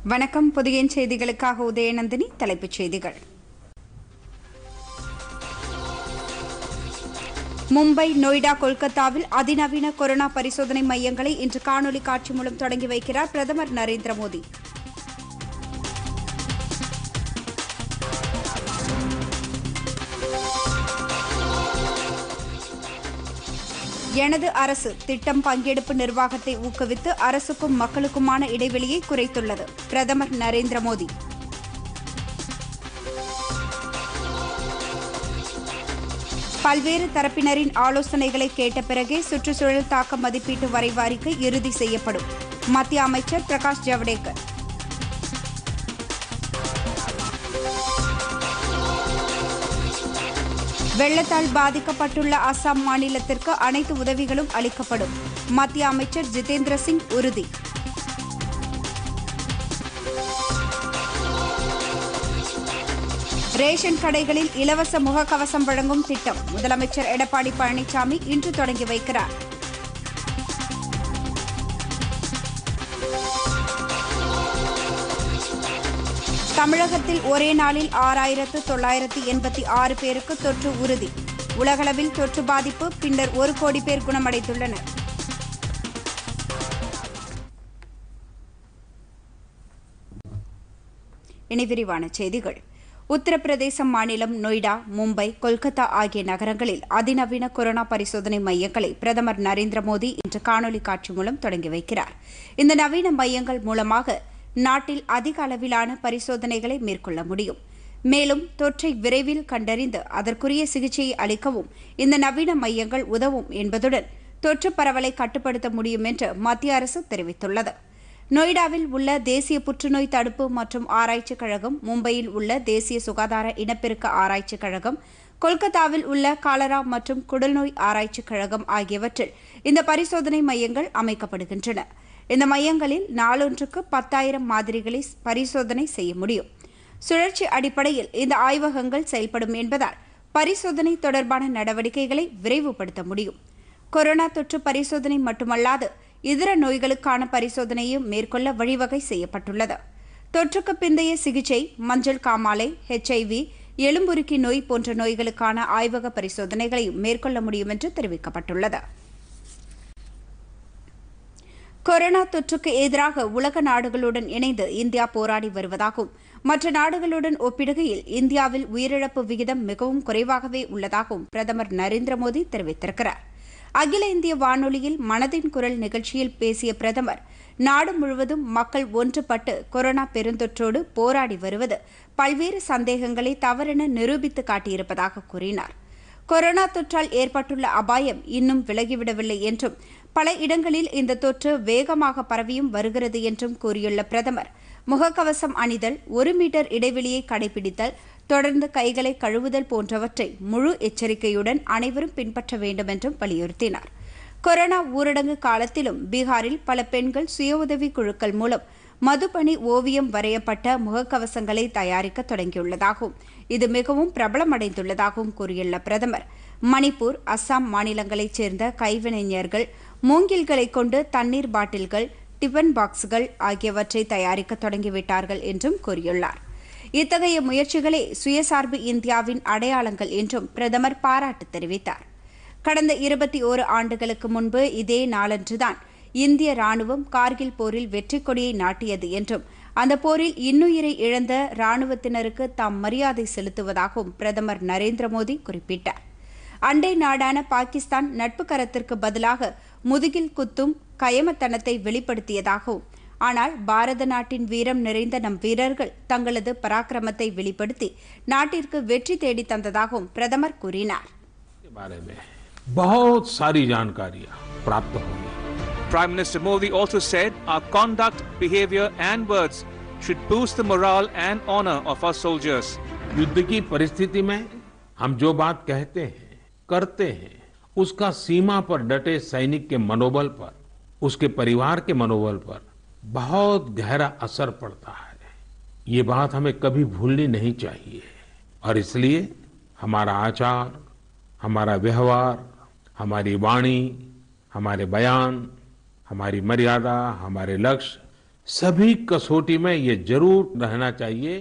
வணக்கம். புதிய செய்திகளுக்காக உதயநந்தினி. தலைப்புச் செய்திகள். மும்பை, நொய்டா, கொல்கத்தாவில் அதிநவீன கொரோனா பரிசோதனை மையங்களை இன்று காணொலி காட்சி மூலம் தொடங்கி வைக்கிறார் பிரதமர் நரேந்திர மோடி. எனது அரசு திட்டம் பங்கெடுப்பு நிர்வாகத்தை ஊக்குவித்து அரசுக்கும் மக்களுக்குமான இடைவெளியை குறைத்துள்ளது. பிரதமர் நரேந்திர மோடி. பல்வேறு தரப்பினரின் ஆலோசனைகளை கேட்ட பிறகே சுற்றுச்சூழல் தாக்க மதிப்பீட்டு வரைவு அறிக்கை இறுதி செய்யப்படும். மத்திய அமைச்சர் பிரகாஷ் ஜவடேகர். வெள்ளத்தால் பாதிக்கப்பட்டுள்ள அசாம் மாநிலத்திற்கு அனைத்து உதவிகளும் அளிக்கப்படும். மத்திய அமைச்சர் ஜிதேந்திர சிங் உறுதி. ரேஷன் கடைகளில் இலவச முகக்கவசம் வழங்கும் திட்டம் முதலமைச்சர் எடப்பாடி பழனிசாமி இன்று தொடங்கி வைக்கிறார். தமிழகத்தில் ஒரே நாளில் 6,986 பேருக்கு தொற்று உறுதி. உலகளவில் தொற்று பாதிப்பு பின்னர் 1 கோடி பேர் குணமடைந்துள்ளனர். இனி விரிவான செய்திகள். உத்தரப்பிரதேசம் மாநிலம் நொய்டா, மும்பை, கொல்கத்தா ஆகிய நகரங்களில் அதிநவீன கொரோனா பரிசோதனை மையங்களை பிரதமர் நரேந்திர மோடி இன்று காணொலி காட்சி மூலம் தொடங்கி வைக்கிறார். இந்த நவீன மையங்கள் மூலமாக நாட்டில் அதிக அளவிலான பரிசோதனைகளை மேற்கொள்ள முடியும். மேலும் தொற்றை விரைவில் கண்டறிந்து அதற்குரிய சிகிச்சையை அளிக்கவும் இந்த நவீன மையங்கள் உதவும் என்பதுடன் தொற்று பரவலை கட்டுப்படுத்த முடியும் என்று மத்திய அரசு தெரிவித்துள்ளது. நொய்டாவில் உள்ள தேசிய புற்றுநோய் தடுப்பு மற்றும் ஆராய்ச்சிக் கழகம், மும்பையில் உள்ள தேசிய சுகாதார இனப்பெருக்க ஆராய்ச்சிக் கழகம், கொல்கத்தாவில் உள்ள காலரா மற்றும் குடல்நோய் ஆராய்ச்சிக் கழகம் ஆகியவற்றில் இந்த பரிசோதனை மையங்கள் அமைக்கப்படுகின்றன. இந்த மையங்களில் நாளொன்றுக்கு 10,000 மாதிரிகளை பரிசோதனை செய்ய முடியும். சுழற்சி அடிப்படையில் இந்த ஆய்வகங்கள் செயல்படும் என்பதால் பரிசோதனை தொடர்பான நடவடிக்கைகளை விரைவுபடுத்த முடியும். கொரோனா தொற்று பரிசோதனை மட்டுமல்லாது இதர நோய்களுக்கான பரிசோதனையும் மேற்கொள்ள வழிவகை செய்யப்பட்டுள்ளது. தொற்றுக்கு பிந்தைய சிகிச்சை, மஞ்சள் காமாலை, HIV, எலும்புருக்கி நோய் போன்ற நோய்களுக்கான ஆய்வக பரிசோதனைகளையும் மேற்கொள்ள முடியும் என்று தெரிவிக்கப்பட்டுள்ளது. கொரோனா தொற்றுக்கு எதிராக உலக நாடுகளுடன் இணைந்து இந்தியா போராடி வருவதாகவும் மற்ற நாடுகளுடன் ஒப்பிடுகையில் இந்தியாவில் உயிரிழப்பு விகிதம் மிகவும் குறைவாகவே உள்ளதாகவும் பிரதமர் நரேந்திர மோடி தெரிவித்திருக்கிறார். அகில இந்திய வானொலியில் மனதின் குரல் நிகழ்ச்சியில் பேசிய பிரதமர், நாடு முழுவதும் மக்கள் ஒன்றுபட்டு கொரோனா பெருந்தொற்றோடு போராடி வருவது பல்வேறு சந்தேகங்களை தவறென நிரூபித்து காட்டியிருப்பதாக கூறினார். கொரோனா தொற்றால் ஏற்பட்டுள்ள அபாயம் இன்னும் விலகிவிடவில்லை என்றும் பல இடங்களில் இந்த தொற்று வேகமாக பரவியும் வருகிறது என்றும் கூறியுள்ள பிரதமர், முகக்கவசம் அணிதல், 1 மீட்டர் இடைவெளியை கடைபிடித்தல், தொடர்ந்து கைகளை கழுவுதல் போன்றவற்றை முழு எச்சரிக்கையுடன் அனைவரும் பின்பற்ற வேண்டும் என்றும் வலியுறுத்தினார். கொரோனா ஊரடங்கு காலத்திலும் பீகாரில் பல பெண்கள் சுய உதவி குழுக்கள் மூலம் மதுபனி ஓவியம் வரையப்பட்ட முகக்கவசங்களை தயாரிக்க தொடங்கியுள்ளதாகவும் இது மிகவும் பிரபலமடைந்துள்ளதாகவும் கூறியுள்ள பிரதமர், மணிப்பூர், அஸ்ஸாம் மாநிலங்களைச் சேர்ந்த கைவினைஞர்கள் மூங்கில்களை கொண்டு தண்ணீர் பாட்டில்கள், டிபன் பாக்ஸ்கள் ஆகியவற்றை தயாரிக்க தொடங்கிவிட்டார்கள் என்றும் கூறியுள்ளார். இத்தகைய முயற்சிகளே சுயசார்பு இந்தியாவின் அடையாளங்கள் என்றும் பிரதமர் பாராட்டு தெரிவித்தார். கடந்த 21 ஆண்டுகளுக்கு முன்பு இதே நாளன்றுதான் இந்திய ராணுவம் கார்கில் போரில் வெற்றி கொடியை நாட்டியது என்றும் அந்த போரில் இன்னுயிரை இழந்த ராணுவத்தினருக்கு தாம் மரியாதை செலுத்துவதாகவும் பிரதமர் நரேந்திர மோடி குறிப்பிட்டார். அண்டை நாடான பாகிஸ்தான் நட்பு கரத்திற்கு பதிலாக முதுகில் குத்தும் கயமத்தனத்தை வெளிப்படுத்தியதாகவும், ஆனால் பாரத நாட்டின் வீரம் நிறைந்த நம் வீரர்கள் தங்களது பராக்கிரமத்தை வெளிப்படுத்தி நாட்டிற்கு வெற்றி தேடி தந்ததாகவும் பிரதமர் கூறினார். बहुत सारी जानकारियां प्राप्त होंगी. Prime Minister Modi also said our conduct, behavior and words should boost the morale and honor of our soldiers. युद्ध की परिस्थिति में हम जो बात कहते हैं, करते हैं, उसका सीमा पर डटे सैनिक के मनोबल पर, उसके परिवार के मनोबल पर बहुत गहरा असर पड़ता है. ये बात हमें कभी भूलनी नहीं चाहिए और इसलिए हमारा आचार, हमारा व्यवहार, हमारी वाणी, हमारे बयान, हमारी मर्यादा, हमारे लक्ष्य सभी कसौटी में ये जरूर रहना चाहिए।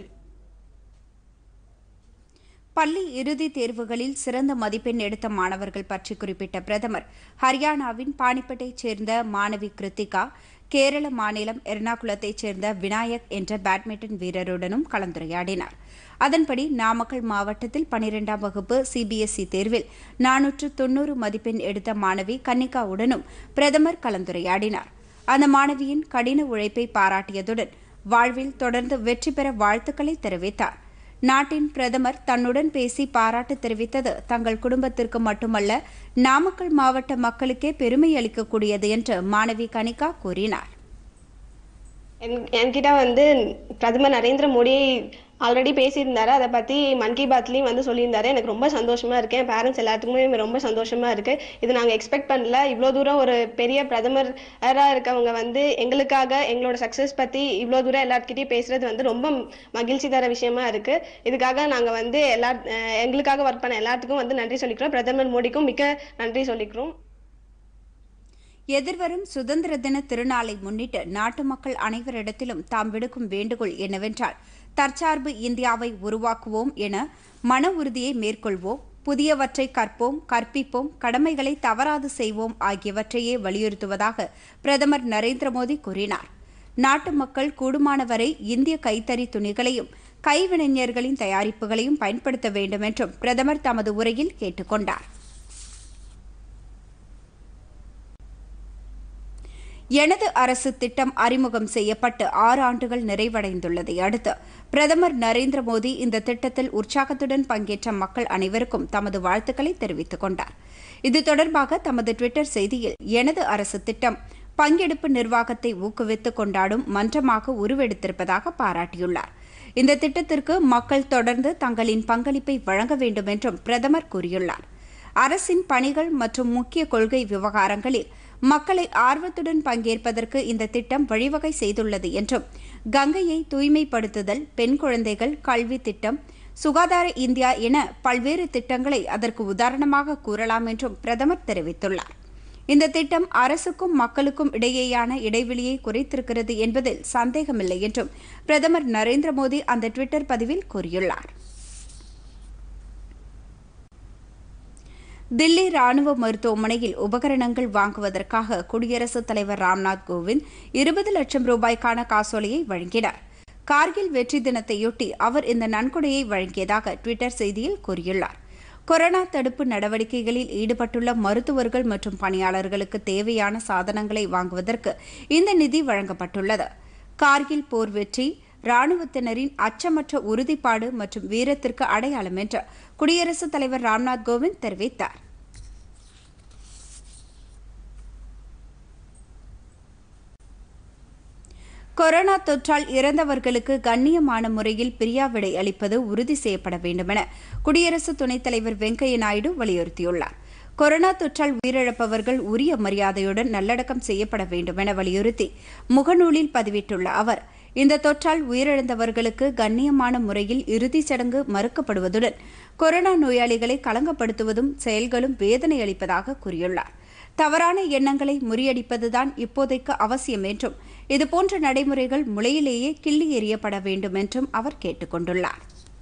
பள்ளி இறுதித் தேர்வுகளில் சிறந்த மதிப்பெண் எடுத்த மாணவர்கள் பற்றி குறிப்பிட்ட பிரதமர் ஹரியானாவின் பானிப்பட்டைச் சேர்ந்த மாணவி கிருத்திகா, கேரள மாநிலம் எர்ணாகுளத்தைச் சேர்ந்த விநாயக் என்ற பேட்மிண்டன் வீரருடனும் கலந்துரையாடினார். அதன்படி நாமக்கல் மாவட்டத்தில் 12ஆம் வகுப்பு சிபிஎஸ்இ தேர்வில் 490 மதிப்பெண் எடுத்த மாணவி கன்னிகாவுடனும் பிரதமர் கலந்துரையாடினார். அந்த மாணவியின் கடின உழைப்பை பாராட்டியதுடன் வாழ்வில் தொடர்ந்து வெற்றி பெற வாழ்த்துக்களை தெரிவித்தார். நாட்டின் பிரதமர் தன்னுடன் பேசி பாராட்டு தெரிவித்தது தங்கள் குடும்பத்திற்கு மட்டுமல்ல, நாமக்கல் மாவட்ட மக்களுக்கே பெருமை அளிக்கக்கூடியது என்று மாணவி கனிகா கூறினார். என்கிட்ட பிரதமர் நரேந்திர மோடி ஆல்ரெடி பேசியிருந்தாரு. அதை பத்தி மன் கி பாத்லயும் சொல்லியிருந்தாரு. எனக்கு ரொம்ப சந்தோஷமா இருக்கு. என் பேரண்ட்ஸ் எல்லாத்துக்குமே ரொம்ப சந்தோஷமா இருக்கு. இது நாங்க எக்ஸ்பெக்ட் பண்ணல. இவ்வளோ தூரம் ஒரு பெரிய பிரதமரா இருக்கவங்க எங்களுக்காக எங்களோட சக்சஸ் பத்தி இவ்வளோ தூரம் எல்லார்கிட்டயும் பேசுறது ரொம்ப மகிழ்ச்சி தர விஷயமா இருக்கு. இதுக்காக நாங்க எங்களுக்காக ஒர்க் பண்ண எல்லாத்துக்கும் நன்றி சொல்லிக்கிறோம். பிரதமர் மோடிக்கும் மிக்க நன்றி சொல்லிக்கிறோம். எதிர்வரும் சுதந்திர தின திருநாளை முன்னிட்டு நாட்டு மக்கள் அனைவரிடத்திலும் தாம் விடுக்கும் வேண்டுகோள் என்னவென்றால், தற்சார்பு இந்தியாவை உருவாக்குவோம் என மன உறுதியை மேற்கொள்வோம், புதியவற்றை கற்போம், கற்பிப்போம், கடமைகளை தவறாது செய்வோம் ஆகியவற்றையே வலியுறுத்துவதாக பிரதமர் நரேந்திர மோடி கூறினார். நாட்டு மக்கள் கூடுமானவரை இந்திய கைத்தறி துணிகளையும் கைவினைஞர்களின் தயாரிப்புகளையும் பயன்படுத்த வேண்டும் என்றும் பிரதமர் தமது உரையில் கேட்டுக் கொண்டார். எனது அரசு திட்டம் அறிமுகம் செய்யப்பட்டு 6 ஆண்டுகள் நிறைவடைந்துள்ளதை அடுத்து பிரதமர் நரேந்திர மோடி இந்த திட்டத்தில் உற்சாகத்துடன் பங்கேற்ற மக்கள் அனைவருக்கும் தமது வாழ்த்துக்களை தெரிவித்துக் கொண்டார். இது தொடர்பாக தமது டுவிட்டர் செய்தியில், எனது அரசு திட்டம் பங்கெடுப்பு நிர்வாகத்தை ஊக்குவித்து கொண்டாடும் மன்றமாக உருவெடுத்திருப்பதாக பாராட்டியுள்ளார். இந்த திட்டத்திற்கு மக்கள் தொடர்ந்து தங்களின் பங்களிப்பை வழங்க வேண்டும் என்றும் பிரதமர் கூறியுள்ளார். அரசின் பணிகள் மற்றும் முக்கிய கொள்கை விவகாரங்களில் மக்களை ஆர்வத்துடன் பங்கேற்பதற்கு இந்த திட்டம் வழிவகை செய்துள்ளது என்றும், கங்கையை தூய்மைப்படுத்துதல், பெண் குழந்தைகள் கல்வி திட்டம், சுகாதார இந்தியா என பல்வேறு திட்டங்களை அதற்கு உதாரணமாக கூறலாம் என்றும் பிரதமர் தெரிவித்துள்ளார். இந்த திட்டம் அரசுக்கும் மக்களுக்கும் இடையேயான இடைவெளியை குறைத்திருக்கிறது என்பதில் சந்தேகமில்லை என்றும் பிரதமர் நரேந்திர மோடி அந்த டுவிட்டர் பதிவில் கூறியுள்ளார். தில்லி ராணுவ மருத்துவமனையில் உபகரணங்கள் வாங்குவதற்காக குடியரசுத் தலைவர் ராம்நாத் கோவிந்த் 20 லட்சம் ரூபாய்க்கான காசோலையை வழங்கினார். கார்கில் வெற்றி தினத்தையொட்டி அவர் இந்த நன்கொடையை வழங்கியதாக டுவிட்டர் செய்தியில் கூறியுள்ளார். கொரோனா தடுப்பு நடவடிக்கைகளில் ஈடுபட்டுள்ள மருத்துவர்கள் மற்றும் பணியாளர்களுக்கு தேவையான சாதனங்களை வாங்குவதற்கு இந்த நிதி வழங்கப்பட்டுள்ளது. கார்கில் போர் வெற்றி ராணுவத்தினரின் அச்சமற்ற உறுதிப்பாடு மற்றும் வீரத்திற்கு அடையாளம் என்று குடியரசுத் தலைவர் ராம்நாத் கோவிந்த் தெரிவித்தார். கொரோனா தொற்றால் இறந்தவர்களுக்கு கண்ணியமான முறையில் பிரியாவிடை அளிப்பது உறுதி செய்யப்பட வேண்டும் என குடியரசு துணைத் தலைவர் வெங்கையா நாயுடு வலியுறுத்தியுள்ளார். கொரோனா தொற்றால் உயிரிழப்பவர்கள் உரிய மரியாதையுடன் நல்லடக்கம் செய்யப்பட வேண்டும் என வலியுறுத்தி முகநூலில் பதிவிட்டுள்ள அவர், இந்த தொற்றால் உயிரிழந்தவர்களுக்கு கண்ணியமான முறையில் இறுதிச் சடங்கு மறுக்கப்படுவதுடன் கொரோனா நோயாளிகளை களங்கப்படுத்துவதும் செயல்களும் வேதனை அளிப்பதாக கூறியுள்ளார். தவறான எண்ணங்களை முறியடிப்பதுதான் இப்போதைக்கு அவசியம் என்றும், இதுபோன்ற நடைமுறைகள் முளையிலேயே கிள்ளி எறியப்பட வேண்டும் என்றும் அவர் கேட்டுக் கொண்டுள்ளார்.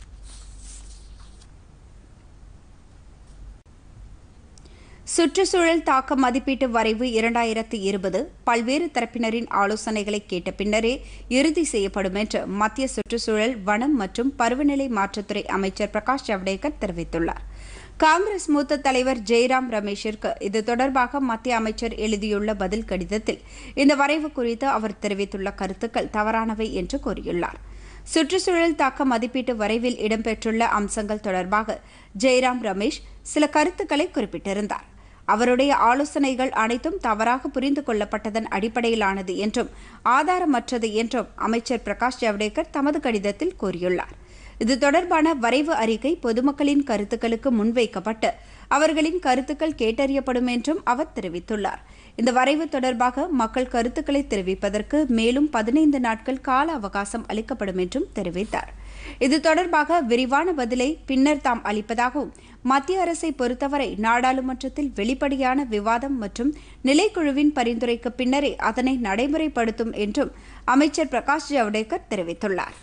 சுற்றுச்சூழல் தாக்க மதிப்பீட்டு வரைவு 2020 பல்வேறு தரப்பினரின் ஆலோசனைகளை கேட்ட பின்னரே இறுதி செய்யப்படும் என்று மத்திய சுற்றுச்சூழல், வனம் மற்றும் பருவநிலை மாற்றத்துறை அமைச்சர் பிரகாஷ் ஜவடேகர் தெரிவித்துள்ளார். காங்கிரஸ் மூத்த தலைவர் ஜெய்ராம் ரமேஷிற்கு இது தொடர்பாக மத்திய அமைச்சர் எழுதியுள்ள பதில் கடிதத்தில் இந்த வரைவு குறித்து அவர் தெரிவித்துள்ள கருத்துக்கள் தவறானவை என்று கூறியுள்ளார். சுற்றுச்சூழல் தாக்க மதிப்பீட்டு வரைவில் இடம்பெற்றுள்ள அம்சங்கள் தொடர்பாக ஜெய்ராம் ரமேஷ் சில கருத்துக்களை குறிப்பிட்டிருந்தார். அவருடைய ஆலோசனைகள் அனைத்தும் தவறாக புரிந்து கொள்ளப்பட்டதன் அடிப்படையிலானது என்றும் ஆதாரமற்றது என்றும் அமைச்சர் பிரகாஷ் ஜவடேகர் தமது கடிதத்தில் கூறியுள்ளார். இது தொடர்பான வரைவு அறிக்கை பொதுமக்களின் கருத்துக்களுக்கு முன்வைக்கப்பட்டு அவர்களின் கருத்துக்கள் கேட்டறியப்படும் என்றும் அவர் தெரிவித்துள்ளார். இந்த வரைவு தொடர்பாக மக்கள் கருத்துக்களை தெரிவிப்பதற்கு மேலும் 15 நாட்கள் கால அவகாசம் அளிக்கப்படும் என்றும் தெரிவித்தார். இது தொடர்பாக விரிவான பதிலை பின்னர் தாம் அளிப்பதாகவும், மத்திய அரசை பொறுத்தவரை நாடாளுமன்றத்தில் வெளிப்படையான விவாதம் மற்றும் நிலைக்குழுவின் பரிந்துரைக்கு பின்னரே அதனை நடைமுறைப்படுத்தும் என்றும் அமைச்சர் பிரகாஷ் ஜவடேகர் தெரிவித்துள்ளார்.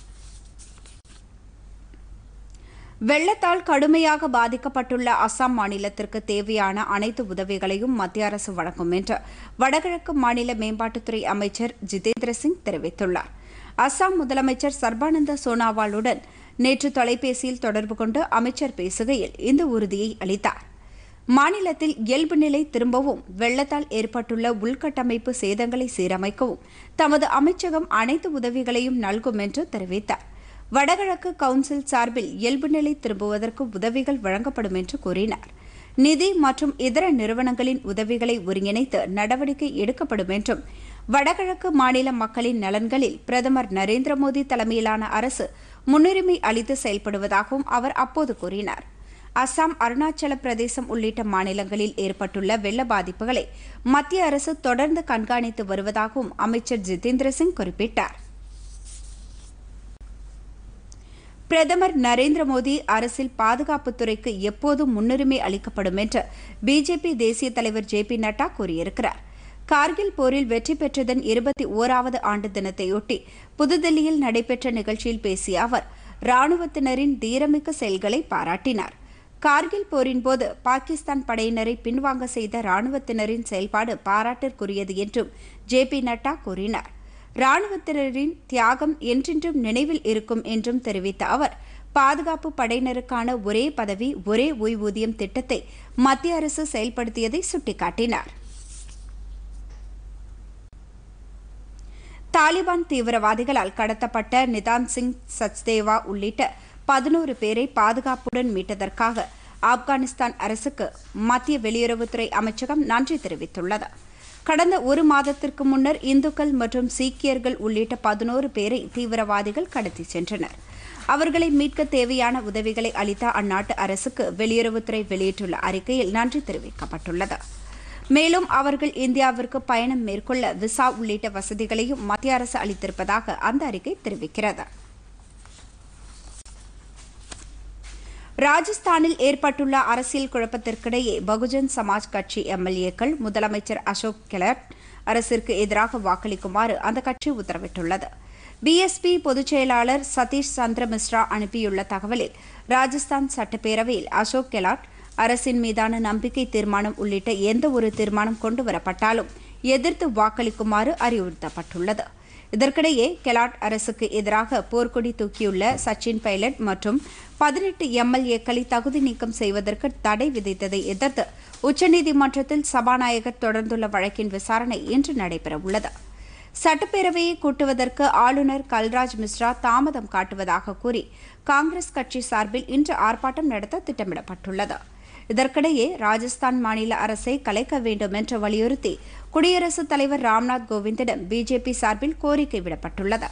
வெள்ளத்தால் கடுமையாக பாதிக்கப்பட்டுள்ள அசாம் மாநிலத்திற்கு தேவையான அனைத்து உதவிகளையும் மத்திய அரசு வழங்கும் என்று வடகிழக்கு மாநில மேம்பாட்டுத்துறை அமைச்சர் ஜிதேந்திர சிங் தெரிவித்துள்ளார். அசாம் முதலமைச்சர் சர்பானந்த சோனாவாலுடன் நேற்று தொலைபேசியில் தொடர்பு கொண்டு அமைச்சர் பேசுகையில் இந்த உறுதியை அளித்தார். மாநிலத்தில் இயல்பு நிலை திரும்பவும், வெள்ளத்தால் ஏற்பட்டுள்ள உள்கட்டமைப்பு சேதங்களை சீரமைக்கவும் தமது அமைச்சகம் அனைத்து உதவிகளையும் நல்கும் என்று தெரிவித்தார். வடகிழக்கு கவுன்சில் சார்பில் இயல்பு நிலை திரும்புவதற்கு உதவிகள் வழங்கப்படும் என்று கூறினார். நிதி மற்றும் இதர நிறுவனங்களின் உதவிகளை ஒருங்கிணைத்து நடவடிக்கை எடுக்கப்படும் என்றும், வடகிழக்கு மாநில மக்களின் நலன்களில் பிரதமர் நரேந்திர மோடி தலைமையிலான அரசு முன்னுரிமை அளித்து செயல்படுவதாகவும் அவர் அப்போது கூறினார். அசாம், அருணாச்சல பிரதேசம் உள்ளிட்ட மாநிலங்களில் ஏற்பட்டுள்ள வெள்ள பாதிப்புகளை மத்திய அரசு தொடர்ந்து கண்காணித்து வருவதாகவும் அமைச்சர் ஜிதேந்திர சிங் குறிப்பிட்டார். பிரதமர் நரேந்திர மோடி அரசில் பாதுகாப்புத்துறைக்கு எப்போதும் முன்னுரிமை அளிக்கப்படும் என்று பிஜேபி தேசிய தலைவர் ஜே.பி. நட்டா கூறியிருக்கிறார். கார்கில் போரில் வெற்றி பெற்றதன் 21வது ஆண்டு தினத்தையொட்டி புதுதில்லியில் நடைபெற்ற நிகழ்ச்சியில் பேசிய அவர் ராணுவத்தினரின் தீரமிக்க செயல்களை பாராட்டினார். கார்கில் போரின்போது பாகிஸ்தான் படையினரை பின்வாங்க செய்த ராணுவத்தினரின் செயல்பாடு பாராட்டிற்குரியது என்றும் ஜே.பி. நட்டா கூறினார். ராணுவத்தினரின் தியாகம் என்றென்றும் நினைவில் இருக்கும் என்றும் தெரிவித்த அவர், பாதுகாப்பு படையினருக்கான ஒரே பதவி ஒரே ஓய்வூதியம் திட்டத்தை மத்திய அரசு செயல்படுத்தியதை சுட்டிக்காட்டினார். தாலிபான் தீவிரவாதிகளால் கடத்தப்பட்ட நிதான் சிங் சச்தேவா உள்ளிட்ட 11 பேரை பாதுகாப்புடன் மீட்டதற்காக ஆப்கானிஸ்தான் அரசுக்கு மத்திய வெளியுறவுத்துறை அமைச்சகம் நன்றி தெரிவித்துள்ளது. கடந்த ஒரு மாதத்திற்கு முன்னர் இந்துக்கள் மற்றும் சீக்கியர்கள் உள்ளிட்ட 11 பேரை தீவிரவாதிகள் கடத்திச் சென்றனர். அவர்களை மீட்க தேவையான உதவிகளை அளித்த அந்நாட்டு அரசுக்கு வெளியுறவுத்துறை வெளியிட்டுள்ள அறிக்கையில் நன்றி தெரிவிக்கப்பட்டுள்ளது. மேலும் அவர்கள் இந்தியாவிற்கு பயணம் மேற்கொள்ள விசா உள்ளிட்ட வசதிகளையும் மத்திய அரசு அளித்திருப்பதாக அந்த அறிக்கை தெரிவிக்கிறது. ராஜஸ்தானில் ஏற்பட்டுள்ள அரசியல் குழப்பத்திற்கிடையே பகுஜன் சமாஜ் கட்சி எம்எல்ஏக்கள் முதலமைச்சர் அசோக் கெலாட் அரசிற்கு எதிராக வாக்களிக்குமாறு அந்த கட்சி உத்தரவிட்டுள்ளது. பிஎஸ்பி பொதுச் செயலாளர் சதீஷ் சந்திர மிஸ்ரா அனுப்பியுள்ள தகவலில் ராஜஸ்தான் சட்டப்பேரவையில் அசோக் கெலாட் அரசின் மீதான நம்பிக்கை தீர்மானம் உள்ளிட்ட எந்த ஒரு தீர்மானம் கொண்டுவரப்பட்டாலும் எதிர்த்து வாக்களிக்குமாறு அறிவுறுத்தப்பட்டுள்ளது. இதற்கிடையே கெலாட் அரசுக்கு எதிராக போர்க்கொடி தூக்கியுள்ள சச்சின் பைலட் மற்றும் 18 எம்எல்ஏக்களை தகுதி நீக்கம் செய்வதற்கு தடை விதித்ததை எதிர்த்து உச்சநீதிமன்றத்தில் சபாநாயகர் தொடர்ந்துள்ள வழக்கின் விசாரணை இன்று நடைபெறவுள்ளது. சட்டப்பேரவையை கூட்டுவதற்கு ஆளுநர் கல்ராஜ் மிஸ்ரா தாமதம் காட்டுவதாக கூறி காங்கிரஸ் கட்சி சார்பில் இன்று ஆர்ப்பாட்டம் நடத்த திட்டமிடப்பட்டுள்ளது. இதற்கிடையே ராஜஸ்தான் மாநில அரசை கலைக்க வேண்டும் என்று வலியுறுத்தி குடியரசுத் தலைவர் ராம்நாத் கோவிந்திடம் பிஜேபி சார்பில் கோரிக்கை விடப்பட்டுள்ளது.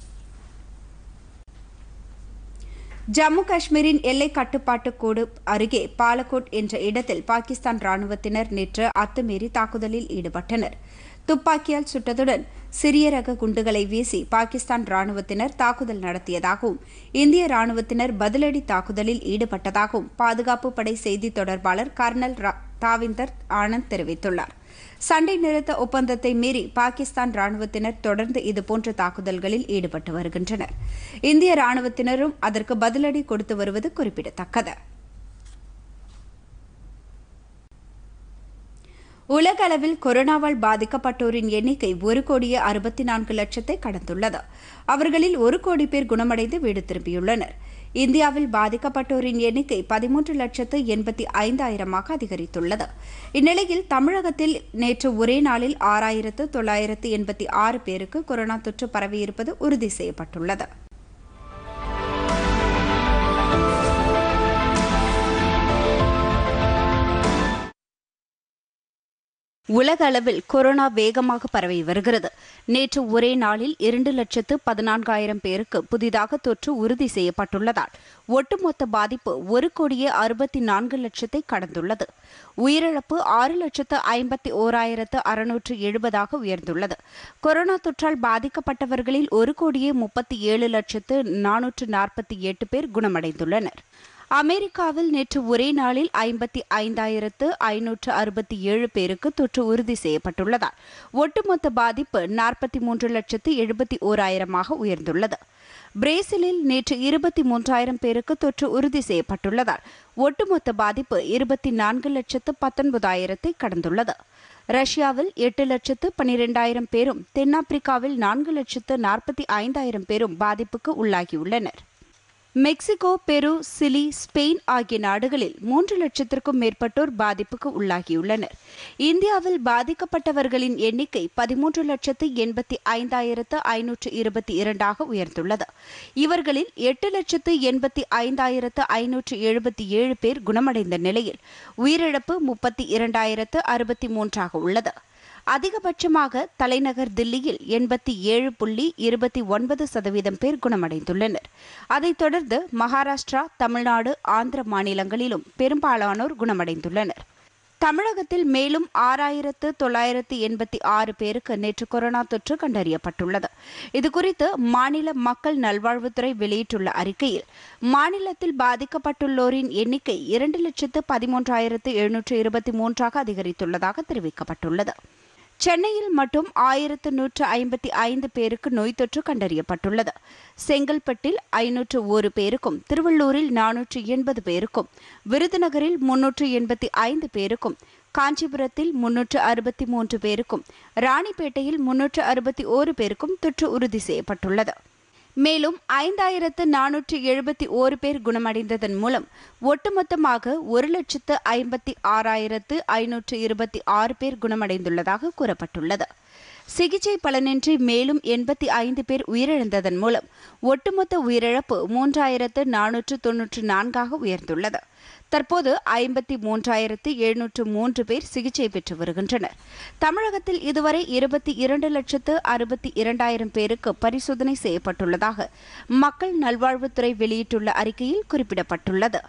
ஜம்மு காஷ்மீரின் எல்லை கட்டுப்பாட்டு கோடு அருகே பாலகோட் என்ற இடத்தில் பாகிஸ்தான் ராணுவத்தினர் நேற்று அத்துமீறி தாக்குதலில் ஈடுபட்டனர். துப்பாக்கியால் சுட்டதுடன் சிறிய ரக குண்டுகளை வீசி பாகிஸ்தான் ராணுவத்தினர் தாக்குதல் நடத்தியதாகவும் இந்திய ராணுவத்தினர் பதிலடி தாக்குதலில் ஈடுபட்டதாகவும் பாதுகாப்பு படை செய்தி தொடர்பாளர் கர்னல் தாவிந்தர் ஆனந்த் தெரிவித்துள்ளார். சண்டை நிறுத்த ஒப்பந்தத்தை மீறி பாகிஸ்தான் ராணுவத்தினர் தொடர்ந்து இதுபோன்ற தாக்குதல்களில் ஈடுபட்டு வருகின்றனர். இந்திய ராணுவத்தினரும் அதற்கு பதிலடி கொடுத்து வருவது குறிப்பிடத்தக்கது. உலக அளவில் கொரோனாவால் பாதிக்கப்பட்டோரின் எண்ணிக்கை 1,64,00,000 கடந்துள்ளது. அவர்களில் 1 கோடி பேர் குணமடைந்து வீடு திரும்பியுள்ளனர். இந்தியாவில் பாதிக்கப்பட்டோரின் எண்ணிக்கை 13,85,000 அதிகரித்துள்ளது. இந்நிலையில் தமிழகத்தில் நேற்று ஒரே நாளில் 6,986 பேருக்கு கொரோனா தொற்று பரவியிருப்பது உறுதி செய்யப்பட்டுள்ளது. உலக அளவில் கொரோனா வேகமாக பரவி வருகிறது. நேற்று ஒரே நாளில் 2,14,000 பேருக்கு புதிதாக தொற்று உறுதி செய்யப்பட்டுள்ளதால் ஒட்டுமொத்த பாதிப்பு 1,64,00,000 கடந்துள்ளது. உயிரிழப்பு 6,51,670 உயர்ந்துள்ளது. கொரோனா தொற்றால் பாதிக்கப்பட்டவர்களில் 1,37,448 பேர் குணமடைந்துள்ளனர். அமெரிக்காவில் நேற்று ஒரே நாளில் 55,567 பேருக்கு தொற்று உறுதி செய்யப்பட்டுள்ளதால் ஒட்டுமொத்த பாதிப்பு 43,71,000 உயர்ந்துள்ளது. பிரேசிலில் நேற்று 23,000 பேருக்கு தொற்று உறுதி செய்யப்பட்டுள்ளதால் ஒட்டுமொத்த பாதிப்பு 24,19,000 கடந்துள்ளது. ரஷ்யாவில் 8,12,000 பேரும் தென்னாப்பிரிக்காவில் 4,45,000 பேரும் பாதிப்புக்கு உள்ளாகியுள்ளனர். மெக்சிகோ, பெரு, சிலி, ஸ்பெயின் ஆகிய நாடுகளில் 3,00,000க்கும் மேற்பட்டோர் பாதிப்புக்கு உள்ளாகியுள்ளனர். இந்தியாவில் பாதிக்கப்பட்டவர்களின் எண்ணிக்கை 13,85,522 உயர்ந்துள்ளது. இவர்களில் 8,85,577 பேர் குணமடைந்த நிலையில் உயிரிழப்பு 32,063 உள்ளது. அதிகபட்சமாக தலைநகர் தில்லியில் 87.29% பேர் குணமடைந்துள்ளனர். அதைத் தொடர்ந்து மகாராஷ்டிரா, தமிழ்நாடு, ஆந்திர மாநிலங்களிலும் பெரும்பாலானோர் குணமடைந்துள்ளனர். தமிழகத்தில் மேலும் 6,986 பேருக்கு நேற்று கொரோனா தொற்று கண்டறியப்பட்டுள்ளது. இதுகுறித்து மாநில மக்கள் நல்வாழ்வுத்துறை வெளியிட்டுள்ள அறிக்கையில், மாநிலத்தில் பாதிக்கப்பட்டுள்ளோரின் எண்ணிக்கை 2,13,723 அதிகரித்துள்ளதாக தெரிவிக்கப்பட்டுள்ளது. சென்னையில் மட்டும் 1,155 பேருக்கு நோய் தொற்று கண்டறியப்பட்டுள்ளது. செங்கல்பட்டில் 501 பேருக்கும், திருவள்ளூரில் 480 பேருக்கும், விருதுநகரில் 385 பேருக்கும், காஞ்சிபுரத்தில் 363 பேருக்கும், ராணிப்பேட்டையில் 361 பேருக்கும் தொற்று உறுதி செய்யப்பட்டுள்ளது. மேலும் 5,471 பேர் குணமடைந்ததன் மூலம் ஒட்டுமொத்தமாக 1,56,526 பேர் குணமடைந்துள்ளதாக கூறப்பட்டுள்ளது. சிகிச்சை பலனின்றி மேலும் 85 பேர் உயிரிழந்ததன் மூலம் ஒட்டுமொத்த உயிரிழப்பு 3,494 உயர்ந்துள்ளது. தற்போது 53,703 பேர் சிகிச்சை பெற்று வருகின்றனர். தமிழகத்தில் இதுவரை 22,62,000 பேருக்கு பரிசோதனை செய்யப்பட்டுள்ளதாக மக்கள் நல்வாழ்வுத்துறை வெளியிட்டுள்ள அறிக்கையில் குறிப்பிடப்பட்டுள்ளது.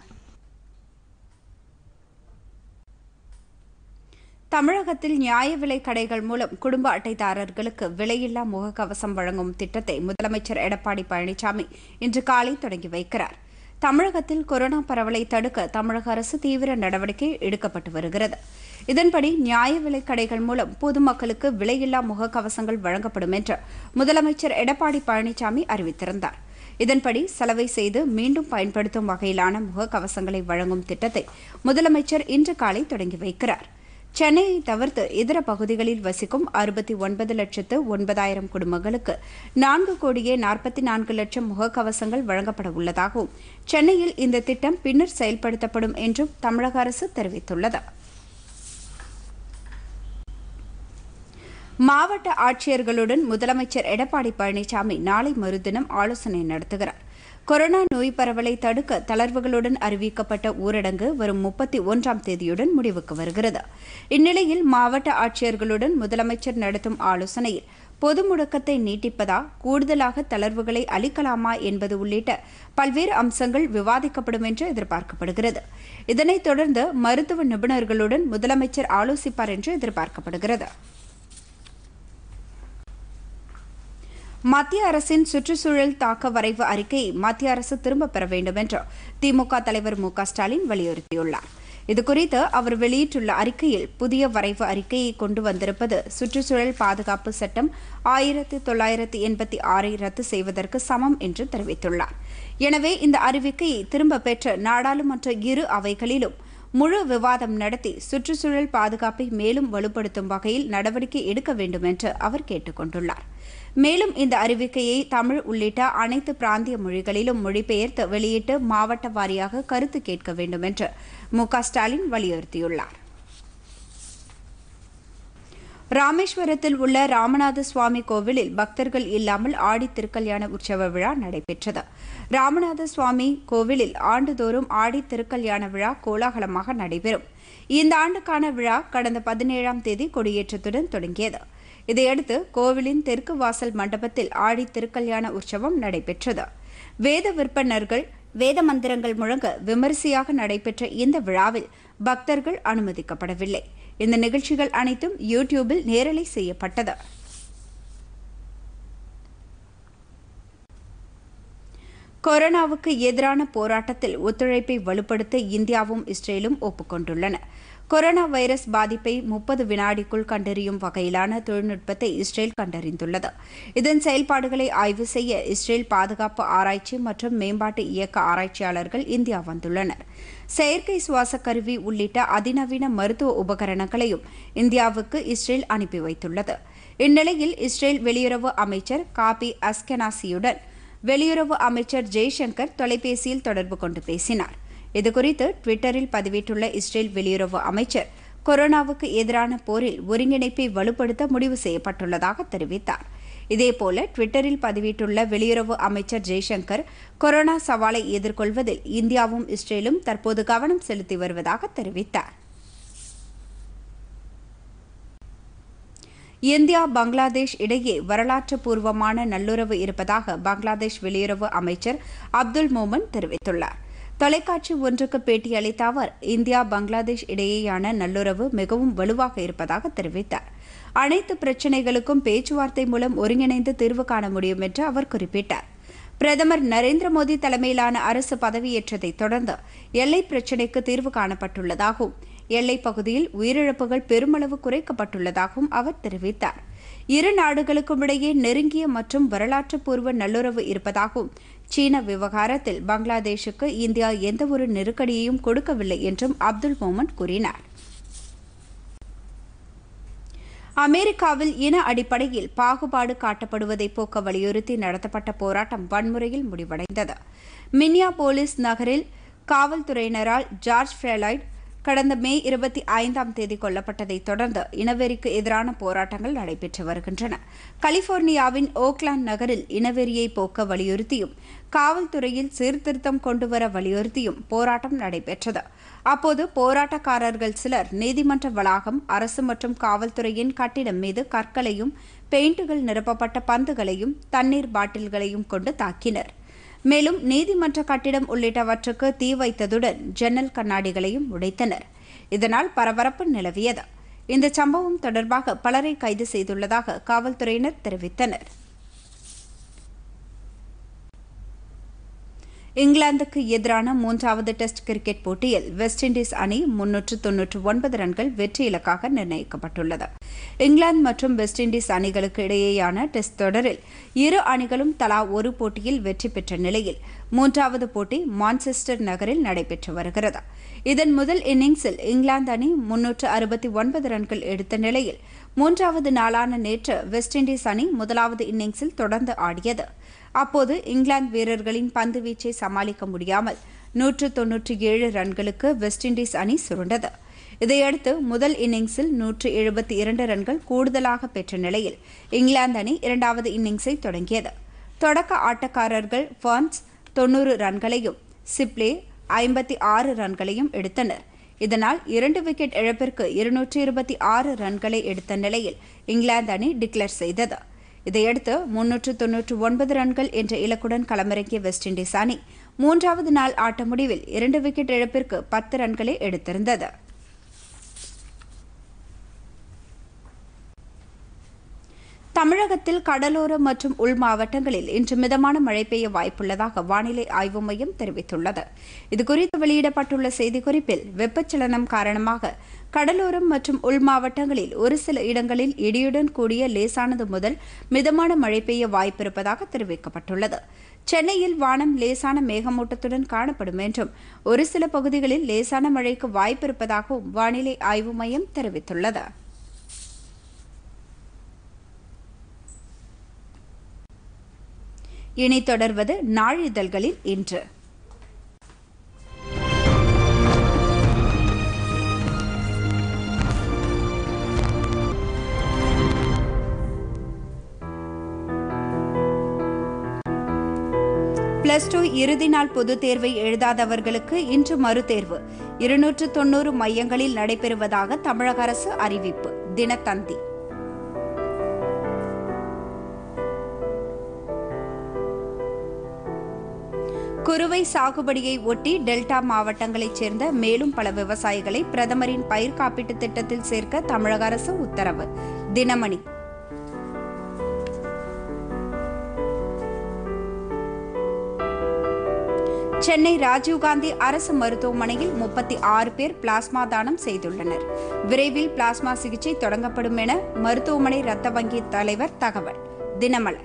தமிழகத்தில் நியாய விலைக் கடைகள் மூலம் குடும்ப அட்டைதாரர்களுக்கு விலையில்லா முகக்கவசம் வழங்கும் திட்டத்தை முதலமைச்சர் எடப்பாடி பழனிசாமி இன்று காலை தொடங்கி வைக்கிறார். தமிழகத்தில் கொரோனா பரவலை தடுக்க தமிழக அரசு தீவிர நடவடிக்கை எடுக்கப்பட்டு வருகிறது. இதன்படி நியாய விலைக் கடைகள் மூலம் பொதுமக்களுக்கு விலையில்லா முகக்கவசங்கள் வழங்கப்படும் என்று முதலமைச்சர் எடப்பாடி பழனிசாமி அறிவித்திருந்தார். இதன்படி சலவை செய்து மீண்டும் பயன்படுத்தும் வகையிலான முகக்கவசங்களை வழங்கும் திட்டத்தை முதலமைச்சர் இன்று காலை தொடங்கி வைக்கிறார். சென்னையை தவிர்த்து இதர பகுதிகளில் வசிக்கும் 69,09,000 குடும்பங்களுக்கு 4,44,00,000 முகக்கவசங்கள் வழங்கப்பட உள்ளதாகவும், சென்னையில் இந்த திட்டம் பின்னர் செயல்படுத்தப்படும் என்றும் தமிழக அரசு தெரிவித்துள்ளது. மாவட்ட ஆட்சியர்களுடன் முதலமைச்சர் எடப்பாடி பழனிசாமி நாளை மறுதினம் ஆலோசனை நடத்துகிறார். கொரோனா நோய் பரவலை தடுக்க தளர்வுகளுடன் அறிவிக்கப்பட்ட ஊரடங்கு வரும் 31ஆம் தேதியுடன் முடிவுக்கு வருகிறது. இந்நிலையில் மாவட்ட ஆட்சியர்களுடன் முதலமைச்சர் நடத்தும் ஆலோசனையில் பொது முடக்கத்தை நீட்டிப்பதா, கூடுதலாக தளர்வுகளை அளிக்கலாமா என்பது உள்ளிட்ட பல்வேறு அம்சங்கள் விவாதிக்கப்படும் என்று எதிர்பார்க்கப்படுகிறது. இதனைத் தொடர்ந்து மருத்துவ நிபுணர்களுடன் முதலமைச்சர் ஆலோசிப்பார் என்று எதிர்பார்க்கப்படுகிறது. மத்திய அரசின் சுற்றுச்சூழல் தாக்க வரைவு அறிக்கையை மத்திய அரசு திரும்பப் பெற வேண்டும் என்று திமுக தலைவர் மு.க.ஸ்டாலின் வலியுறுத்தியுள்ளார். இதுகுறித்து அவர் வெளியிட்டுள்ள அறிக்கையில், புதிய வரைவு அறிக்கையை கொண்டு வந்திருப்பது சுற்றுச்சூழல் பாதுகாப்பு சட்டம் 1986 ரத்து செய்வதற்கு சமம் என்று தெரிவித்துள்ளார். எனவே இந்த அறிவிக்கையை திரும்பப் பெற்று நாடாளுமன்ற இரு அவைகளிலும் முழு விவாதம் நடத்தி சுற்றுச்சூழல் பாதுகாப்பை மேலும் வலுப்படுத்தும் வகையில் நடவடிக்கை எடுக்க வேண்டும் என்று அவர் கேட்டுக் கொண்டுள்ளார். மேலும் இந்த அறிவிக்கையை தமிழ் உள்ளிட்ட அனைத்து பிராந்திய மொழிகளிலும் மொழிபெயர்த்து வெளியிட்டு மாவட்ட வாரியாக கருத்து கேட்க வேண்டும் என்று மு.க.ஸ்டாலின் வலியுறுத்தியுள்ளார். ராமேஸ்வரத்தில் உள்ள ராமநாத சுவாமி கோவிலில் பக்தர்கள் இல்லாமல் ஆடி திருக்கல்யாண உற்சவ விழா நடைபெற்றது. ராமநாத சுவாமி கோவிலில் ஆண்டுதோறும் ஆடி திருக்கல்யாண விழா கோலாகலமாக நடைபெறும். இந்த ஆண்டுக்கான விழா கடந்த 17ஆம் தேதி கொடியேற்றத்துடன் தொடங்கியது. இதையடுத்து கோவிலின் தெற்கு வாசல் மண்டபத்தில் ஆடி திருக்கல்யாண உற்சவம் நடைபெற்றது. வேத விற்பனர்கள் வேத மந்திரங்கள் முழங்க விமரிசையாக நடைபெற்ற இந்த விழாவில் பக்தர்கள் அனுமதிக்கப்படவில்லை. இந்த நிகழ்ச்சிகள் அனைத்தும் யூடியூபில் நேரலை செய்யப்பட்டது. கொரோனாவுக்கு எதிரான போராட்டத்தில் ஒத்துழைப்பை வலுப்படுத்த இந்தியாவும் இஸ்ரேலும் ஒப்புக்கொண்டுள்ளன. கொரோனா வைரஸ் பாதிப்பை 30 வினாடிக்குள் கண்டறியும் வகையிலான தொழில்நுட்பத்தை இஸ்ரேல் கண்டறிந்துள்ளது. இதன் செயல்பாடுகளை ஆய்வு செய்ய இஸ்ரேல் பாதுகாப்பு ஆராய்ச்சி மற்றும் மேம்பாட்டு இயக்க ஆராய்ச்சியாளர்கள் இந்தியா வந்துள்ளனர். செயற்கை சுவாச கருவி உள்ளிட்ட அதிநவீன மருத்துவ உபகரணங்களையும் இந்தியாவுக்கு இஸ்ரேல் அனுப்பி வைத்துள்ளது. இந்நிலையில் இஸ்ரேல் வெளியுறவு அமைச்சர் காபி அஸ்கெனாசியுடன் வெளியுறவு அமைச்சர் ஜெய்சங்கர் தொலைபேசியில் தொடர்பு கொண்டு பேசினார். இதுகுறித்து டுவிட்டரில் பதிவிட்டுள்ள இஸ்ரேல் வெளியுறவு அமைச்சர் கொரோனாவுக்கு எதிரான போரில் ஒருங்கிணைப்பை வலுப்படுத்த முடிவு செய்யப்பட்டுள்ளதாக தெரிவித்தார். இதேபோல டுவிட்டரில் பதிவிட்டுள்ள வெளியுறவு அமைச்சர் ஜெய்சங்கர் கொரோனா சவாலை எதிர்கொள்வதில் இந்தியாவும் இஸ்ரேலும் தற்போது கவனம் செலுத்தி வருவதாக தெரிவித்தார். இந்தியா பங்களாதேஷ் இடையே வரலாற்று பூர்வமான நல்லுறவு இருப்பதாக பங்களாதேஷ் வெளியுறவு அமைச்சர் அப்துல் மோமன் தெரிவித்துள்ளார். தொலைக்காட்சி ஒன்றுக்கு பேட்டியளித்த அவர் இந்தியா பங்களாதேஷ் இடையேயான நல்லுறவு மிகவும் வலுவாக இருப்பதாக தெரிவித்தார். அனைத்து பிரச்சினைகளுக்கும் பேச்சுவார்த்தை மூலம் ஒருங்கிணைந்து தீர்வு காண முடியும் என்று அவர் குறிப்பிட்டார். பிரதமர் நரேந்திர மோடி தலைமையிலான அரசு பதவியேற்றதைத் தொடர்ந்து எல்லைப் பிரச்சினைக்கு தீர்வு காணப்பட்டுள்ளதாகவும் எல்லைப் பகுதியில் உயிரிழப்புகள் பெருமளவு குறைக்கப்பட்டுள்ளதாகவும் அவர் தெரிவித்தார். இரு நாடுகளுக்கும் இடையே நெருங்கிய மற்றும் வரலாற்று பூர்வ நல்லுறவு இருப்பதாகவும் சீன விவகாரத்தில் பங்களாதேஷுக்கு இந்தியா எந்தவொரு நெருக்கடியையும் கொடுக்கவில்லை என்றும் அப்துல் மோமன் கூறினார். அமெரிக்காவில் இன அடிப்படையில் பாகுபாடு காட்டப்படுவதை போக்க வலியுறுத்தி நடத்தப்பட்ட போராட்டம் வன்முறையில் முடிவடைந்தது. மின்னியாபோலிஸ் நகரில் காவல்துறையினரால் ஜார்ஜ் ஃபிளாய்ட் கடந்த மே 25ஆம் தேதி கொல்லப்பட்டதைத் தொடர்ந்து இனவெறிக்கு எதிரான போராட்டங்கள் நடைபெற்று வருகின்றன. கலிபோர்னியாவின் ஓக்லாந்து நகரில் இனவெறியை போக்க வலியுறுத்தியும் காவல்துறையில் சீர்திருத்தம் கொண்டுவர வலியுறுத்தியும் போராட்டம் நடைபெற்றது. அப்போது போராட்டக்காரர்கள் சிலர் நீதிமன்ற வளாகம், அரசு மற்றும் காவல்துறையின் கட்டிடம் மீது கற்களையும் பெயிண்டுகள் நிரப்பப்பட்ட பந்துகளையும் தண்ணீர் பாட்டில்களையும் கொண்டு தாக்கினர். மேலும் நீதிமன்ற கட்டிடம் உள்ளிட்டவற்றுக்கு தீ வைத்ததுடன் ஜன்னல் கண்ணாடிகளையும் உடைத்தனர். இதனால் பரபரப்பு நிலவியது. இந்த சம்பவம் தொடர்பாக பலரை கைது செய்துள்ளதாக காவல்துறையினர் தெரிவித்தனர். இங்கிலாந்துக்கு எதிரான 3வது டெஸ்ட் கிரிக்கெட் போட்டியில் வெஸ்ட் இண்டீஸ் அணி 399 ரன்கள் வெற்றி இலக்காக நிர்ணயிக்கப்பட்டுள்ளது. இங்கிலாந்து மற்றும் வெஸ்ட் இண்டீஸ் அணிகளுக்கு இடையேயான டெஸ்ட் தொடரில் இரு அணிகளும் தலா ஒரு போட்டியில் வெற்றி பெற்ற நிலையில் 3வது போட்டி மான்செஸ்டர் நகரில் நடைபெற்று வருகிறது. இதன் முதல் இன்னிங்ஸில் இங்கிலாந்து அணி 369 ரன்கள் எடுத்த நிலையில் 3வது நாளான நேற்று வெஸ்ட் இண்டீஸ் அணி முதலாவது இன்னிங்ஸில் தொடர்ந்து ஆடியது. அப்போது இங்கிலாந்து வீரர்களின் பந்து வீச்சை சமாளிக்க முடியாமல் 197 ரன்களுக்கு வெஸ்ட் இண்டீஸ் அணி சுருண்டது. இதையடுத்து முதல் இன்னிங்ஸில் 172 ரன்கள் கூடுதலாக பெற்ற நிலையில் இங்கிலாந்து அணி இரண்டாவது இன்னிங்ஸை தொடங்கியது. தொடக்க ஆட்டக்காரர்கள் ஃபர்ன்ஸ் 90 ரன்களையும் சிப்லே 56 ரன்களையும் எடுத்தனர். இதனால் 2 விக்கெட் இழப்பிற்கு 226 ரன்களை எடுத்த நிலையில் இங்கிலாந்து அணி டிக்ளேர் செய்தது. இதையடுத்து 399 ரன்கள் என்ற இலக்குடன் களமிறங்கிய வெஸ்ட் இண்டீஸ் அணி 3வது நாள் ஆட்ட முடிவில் 2 விக்கெட் இழப்பிற்கு 10 ரன்களை எடுத்திருந்தது. தமிழகத்தில் கடலோர மற்றும் உள் மாவட்டங்களில் இன்று மிதமான மழை பெய்ய வாய்ப்புள்ளதாக வானிலை ஆய்வு மையம் தெரிவித்துள்ளது. இதுகுறித்து வெளியிடப்பட்டுள்ள செய்திக்குறிப்பில் வெப்பச்சலனம் காரணமாக கடலோரம் மற்றும் உள் மாவட்டங்களில் ஒரு சில இடங்களில் இடியுடன் கூடிய லேசானது முதல் மிதமான மழை பெய்ய வாய்ப்பிருப்பதாக தெரிவிக்கப்பட்டுள்ளது. சென்னையில் வானம் லேசான மேகமூட்டத்துடன் காணப்படும் என்றும் ஒரு சில பகுதிகளில் லேசான மழைக்கு வாய்ப்பிருப்பதாகவும் வானிலை ஆய்வு மையம் தெரிவித்துள்ளது. இனி தொடர்வது நாளிதழ்களில் இன்று. +2 இறுதி நாள் பொதுத் தேர்வை எழுதாதவர்களுக்கு இன்று மறுதேர்வு 290 மையங்களில் நடைபெறுவதாக தமிழக அரசு அறிவிப்பு. தினத்தந்தி. குறுவை சாகுபடியை ஒட்டி டெல்டா மாவட்டங்களைச் சேர்ந்த மேலும் பல விவசாயிகளை பிரதமரின் பயிர் காப்பீட்டுத் திட்டத்தில் சேர்க்க தமிழக அரசு உத்தரவு. தினமணி. சென்னை ராஜீவ்காந்தி அரசு மருத்துவமனையில் 36 பேர் பிளாஸ்மா தானம் செய்துள்ளனர். விரைவில் பிளாஸ்மா சிகிச்சை தொடங்கப்படும் என மருத்துவமனை இரத்த வங்கி தலைவர் தகவல். தினமலர்.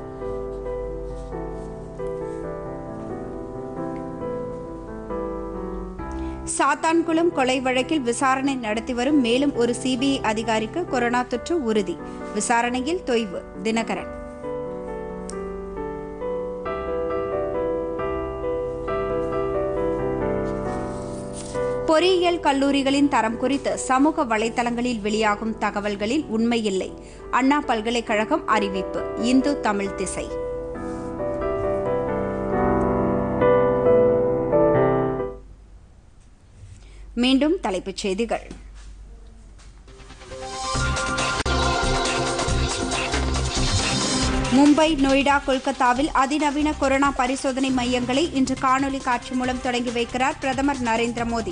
சாத்தான்குளம் கொலை வழக்கில் விசாரணை நடத்தி வரும் மேலும் ஒரு சிபிஐ அதிகாரிக்கு கொரோனா தொற்று உறுதி. விசாரணையில் தொய்வு. தினகரன். பொறியியல் கல்லூரிகளின் தரம் குறித்து சமூக வலைதளங்களில் வெளியாகும் தகவல்களில் உண்மையில்லை. அண்ணா பல்கலைக்கழகம் அறிவிப்பு. இந்து தமிழ் திசை. மீண்டும் தலைப்புச் செய்திகள். மும்பை, நொய்டா, கொல்கத்தாவில் அதிநவீன கொரோனா பரிசோதனை மையங்களை இன்று காணொலி காட்சி மூலம் தொடங்கி வைக்கிறார் பிரதமர் நரேந்திர மோடி.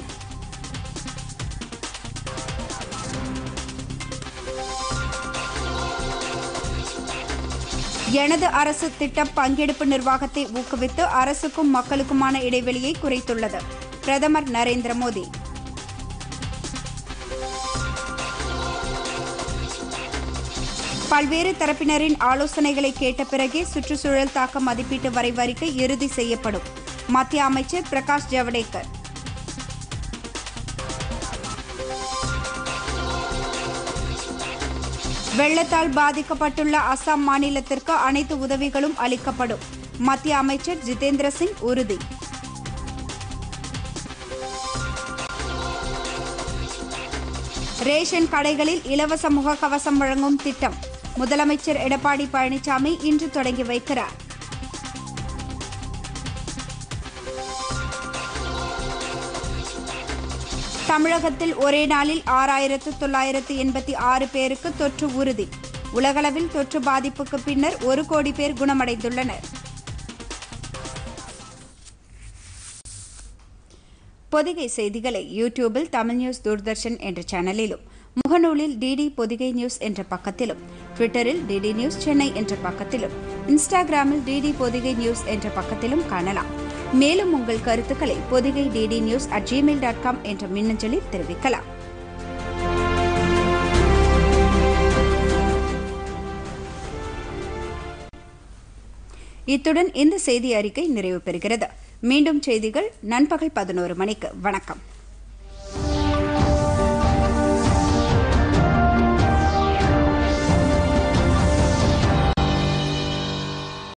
எனது அரசு திட்டம் பங்கெடுப்பு நிர்வாகத்தை ஊக்குவித்து அரசுக்கும் மக்களுக்குமான இடைவெளியை குறைத்துள்ளது. பிரதமர் நரேந்திர மோடி. பல்வேறு தரப்பினரின் ஆலோசனைகளை கேட்ட பிறகே சுற்றுச்சூழல் தாக்க மதிப்பீட்டு வரைவறிக்கை இறுதி செய்யப்படும். மத்திய அமைச்சர் பிரகாஷ் ஜவடேகர். வெள்ளத்தால் பாதிக்கப்பட்டுள்ள அசாம் மாநிலத்திற்கு அனைத்து உதவிகளும் அளிக்கப்படும். மத்திய அமைச்சர் ஜிதேந்திர சிங் உறுதி. ரேஷன் கடைகளில் இலவச முகக்கவசம் வழங்கும் திட்டம் முதலமைச்சர் எடப்பாடி பழனிசாமி இன்று தொடங்கி வைக்கிறார். தமிழகத்தில் ஒரே நாளில் 6986 பேருக்கு தொற்று உறுதி. உலகளவில் தொற்று பாதிப்புக்கு பின்னர் 1 கோடி பேர் குணமடைந்துள்ளனர். பொதிகை செய்திகளை யூடியூபில் தமிழ் நியூஸ் தூர்தர்ஷன் என்ற சேனலிலும், முகநூலில் டிடி பொதிகை நியூஸ் என்ற பக்கத்திலும், ட்விட்டரில் டிடி நியூஸ் சென்னை என்ற பக்கத்திலும், இன்ஸ்டாகிராமில் டிடி பொதிகை நியூஸ் என்ற பக்கத்திலும் காணலாம். மேலும் உங்கள் கருத்துக்களை பொதிகை ddnews@gmail.com என்ற மின்னஞ்சலில் தெரிவிக்கலாம். இத்துடன் இந்த செய்தி அறிக்கை நிறைவு பெறுகிறது. மீண்டும் செய்திகள் நண்பகல் 11 மணிக்கு. வணக்கம்.